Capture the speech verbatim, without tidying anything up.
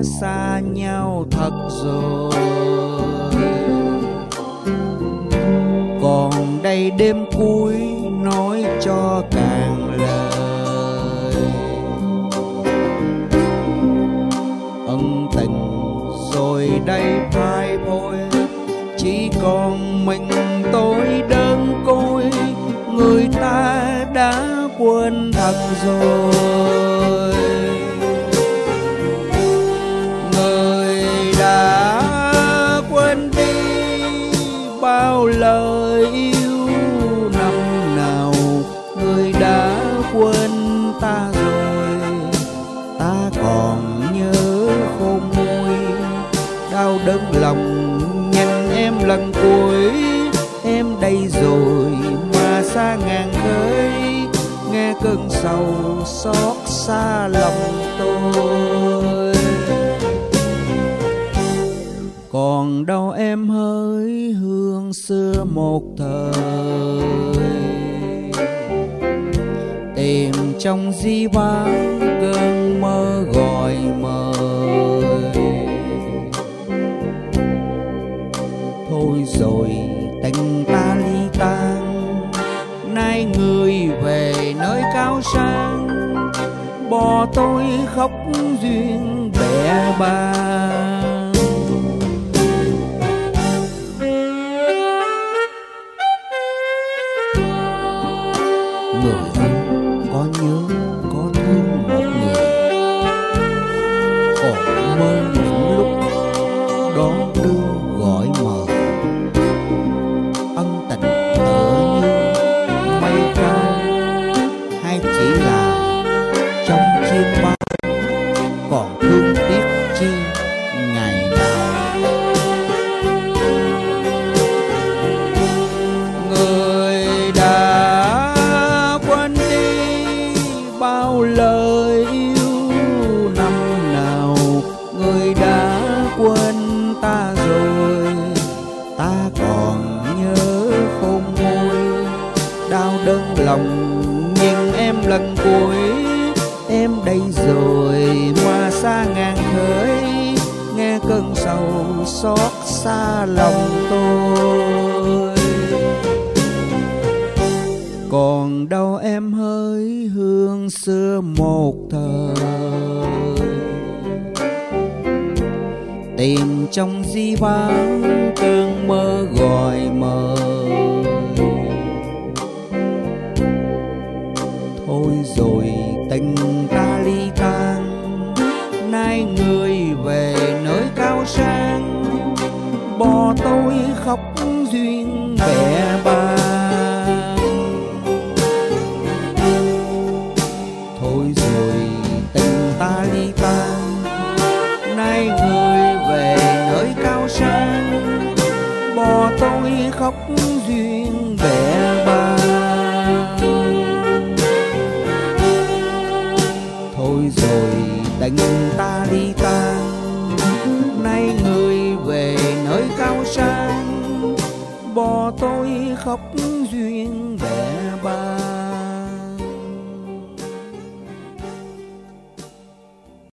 xa nhau thật rồi. Còn đây đêm cuối nói cho càng lời, ân tình rồi đây phai phôi, chỉ còn mình tôi đơn côi. Người ta đã quên thật rồi, người đã quên đi bao lời yêu năm nào. Người đã quên ta rồi, ta còn nhớ khôn nguôi. Đau đớn lòng nhìn em lần cuối, em đây rồi mà xa ngàn khơi. Nghe cơn sầu xót xa lòng tôi. Còn đâu em hỡi hương xưa một thời, tìm trong di vãng cơn mơ gọi mời. Thôi rồi tình ta ly tan, nay người về nơi cao sang. Bỏ tôi khóc duyên bẻ bàng. Người ơi có nhớ có thương một người, còn mơ những lúc đón đưa gọi mời. Ân tình tựa như mây cao, hay chỉ là trong chim bao. Còn thương tiếc chi ngày nào. Người đã quên đi bao lời yêu năm nào. Người đã quên ta rồi, ta còn nhớ khôn nguôi. Đau đớn lòng nhìn em lần cuối, em đây rồi mà xa ngàn khơi. Nghe cơn sầu xót xa lòng tôi. Còn đâu em hỡi hương xưa một thời, tìm trong di vãng cơn mơ gọi mời. Thôi rồi tình ta ly tan, nay người về nơi cao sang. Bỏ tôi khóc duyên bẻ bàng. Thôi rồi tình ta ly tan, nay người về nơi cao sang. Bỏ tôi khóc duyên bẻ bàng. Thôi rồi tình ta ly tan, nay người về nơi cao sang. Bỏ tôi khóc duyên bẻ bàng.